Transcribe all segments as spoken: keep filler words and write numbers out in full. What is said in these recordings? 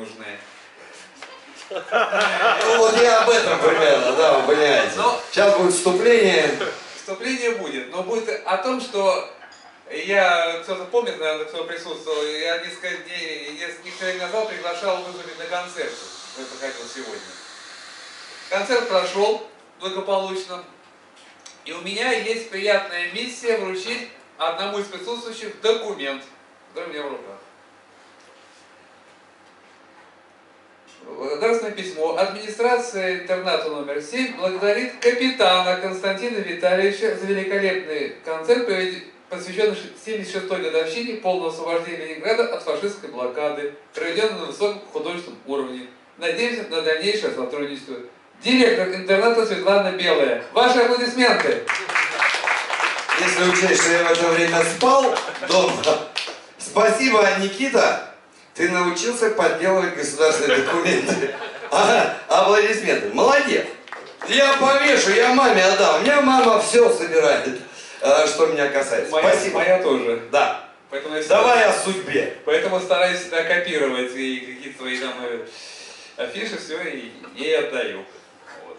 нужны. Ну вот я об этом примерно, да, вы понимаете. Но сейчас будет вступление. Вступление будет, но будет о том, что я, кто-то помнит, наверное, кто присутствовал, я несколько дней, несколько лет назад приглашал выступить на концерт, который проходил сегодня. Концерт прошел благополучно, и у меня есть приятная миссия вручить одному из присутствующих документ, который у меня в руках. Благодарственное письмо. Администрация интерната номер семь благодарит капитана Константина Витальевича за великолепный концерт, посвященный семьдесят шестой годовщине полного освобождения Ленинграда от фашистской блокады, проведенный на высоком художественном уровне. Надеемся на дальнейшее сотрудничество. Директор интерната Светлана Белая. Ваши аплодисменты. Если учесть, что я в это время спал дома, спасибо, Никита. Ты научился подделывать государственные документы. А, аплодисменты. Молодец. Я повешу, я маме отдам. У меня мама все собирает, что меня касается. Моя, Спасибо. Моя тоже. Да. Поэтому я Давай о судьбе. Поэтому стараюсь всегда копировать и какие-то свои там афиши, все, и ей отдаю. Вот.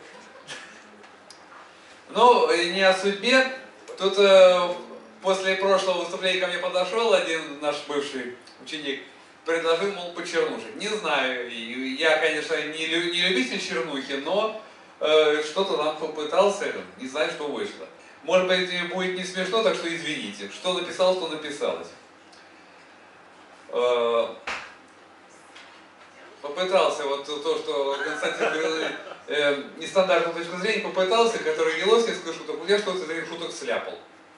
Ну, не о судьбе. Тут э, после прошлого выступления ко мне подошел один наш бывший ученик. Предложил, мол, почернушить. Не знаю, я, конечно, не, лю не любитель чернухи, но э, что-то нам попытался, не знаю, что вышло. Может быть, будет не смешно, так что извините. Что написал, что написалось. Э, попытался, вот то, что Константин говорил, э, нестандартную точку зрения, попытался, который велось несколько шуток, я что-то из этих шуток сляпал.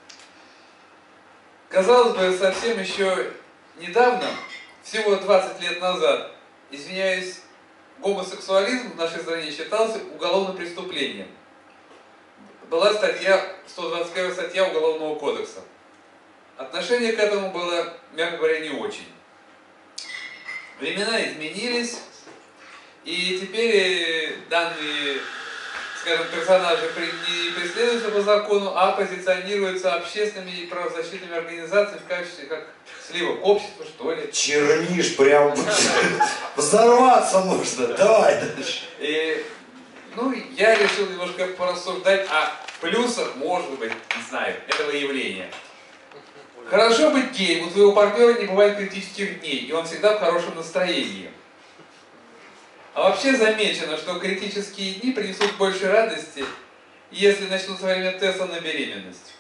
Казалось бы, совсем еще недавно, всего двадцать лет назад, извиняюсь, гомосексуализм в нашей стране считался уголовным преступлением. Была статья, сто двадцать первая статья Уголовного кодекса. Отношение к этому было, мягко говоря, не очень. Времена изменились, и теперь данные, скажем, персонажи не преследуются по закону, а позиционируются общественными и правозащитными организациями в качестве как сливок общества, что ли. Чернишь прям. Взорваться можно. Давай дальше. И, ну, я решил немножко порассуждать о плюсах, может быть, не знаю, этого явления. Хорошо быть геем, у твоего партнера не бывает критических дней, и он всегда в хорошем настроении. А вообще замечено, что критические дни принесут больше радости, если начнутся во время теста на беременность.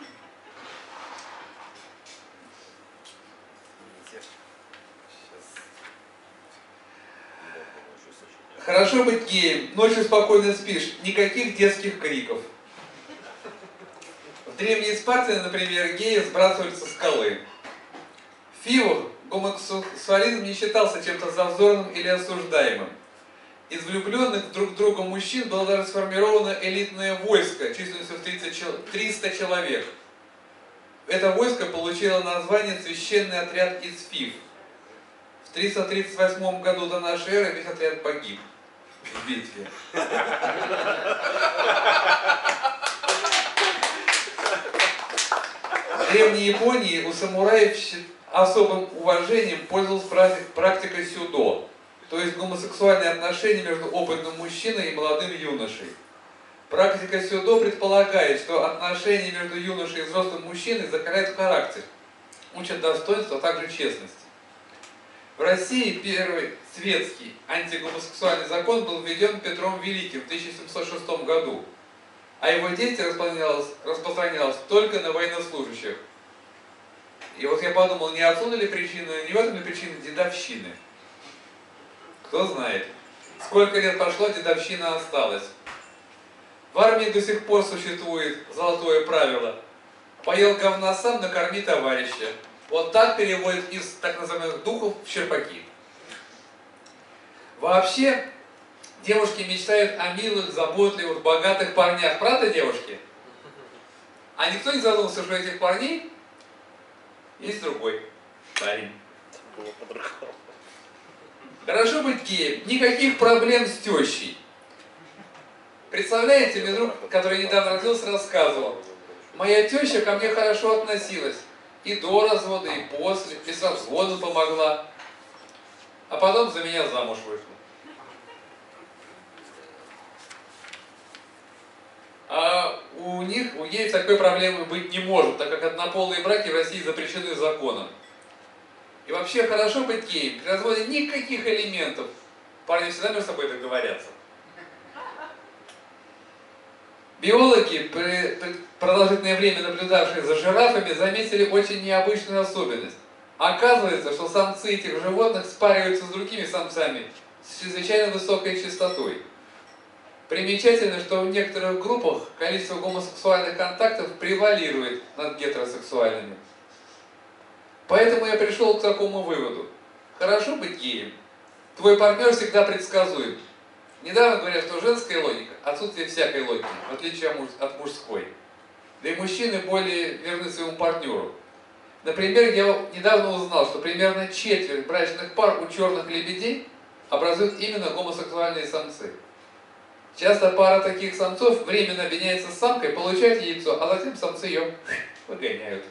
Хорошо быть геем, ночью спокойно спишь, никаких детских криков. В древней Спарте, например, геи сбрасывали со скалы. В Фивах гомосексуализм не считался чем-то зазорным или осуждаемым. Из влюбленных друг в друга мужчин было даже сформировано элитное войско численностью в триста человек. Это войско получило название «Священный отряд из Фив». В триста тридцать восьмом году до нашей эры весь отряд погиб в битве. В Древней Японии у самураев особым уважением пользовалась практика сюдо, то есть гомосексуальные отношения между опытным мужчиной и молодым юношей. Практика сюдо предполагает, что отношения между юношей и взрослым мужчиной закаляют характер, учат достоинству, а также честности. В России первый светский антигомосексуальный закон был введен Петром Великим в тысяча семьсот шестом году, а его действие распространялось, распространялось только на военнослужащих. И вот я подумал, не отсюда ли причина, не в этом ли причина дедовщины? Кто знает. Сколько лет прошло, дедовщина осталась. В армии до сих пор существует золотое правило: поел говна сам, накорми товарища. Вот так переводят из так называемых духов в черпаки. Вообще, девушки мечтают о милых, заботливых, богатых парнях. Правда, девушки? А никто не задумался, что у этих парней есть другой парень. Хорошо быть геем. Никаких проблем с тещей. Представляете, мне друг, который недавно родился, рассказывал: моя теща ко мне хорошо относилась. И до развода, и после. И с разводом помогла. а потом за меня замуж вышла. А у них, у геев такой проблемы быть не может, так как однополые браки в России запрещены законом. И вообще хорошо быть геем. При разводе никаких элементов. Парни всегда между собой договорятся. Биологи, при продолжительное время наблюдавшие за жирафами, заметили очень необычную особенность. Оказывается, что самцы этих животных спариваются с другими самцами с чрезвычайно высокой частотой. Примечательно, что в некоторых группах количество гомосексуальных контактов превалирует над гетеросексуальными. Поэтому я пришел к такому выводу. Хорошо быть геем. Твой партнер всегда предсказуем. Недавно говорят, что женская логика – отсутствие всякой логики, в отличие от мужской. Да и мужчины более верны своему партнеру. Например, я недавно узнал, что примерно четверть брачных пар у черных лебедей образуют именно гомосексуальные самцы. Часто пара таких самцов временно объединяется с самкой, получает яйцо, а затем самцы ее выгоняют.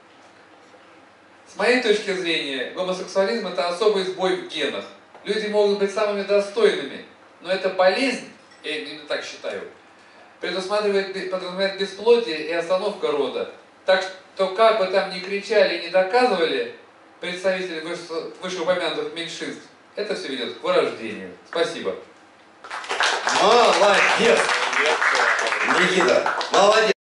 С моей точки зрения, гомосексуализм – это особый сбой в генах. Люди могут быть самыми достойными, но эта болезнь, я именно так считаю, предусматривает, подразумевает бесплодие и остановка рода. Так что, как бы там ни кричали и не доказывали представители вышеупомянутых меньшинств, это все ведет к вырождению. Спасибо. Молодец! Никита, молодец!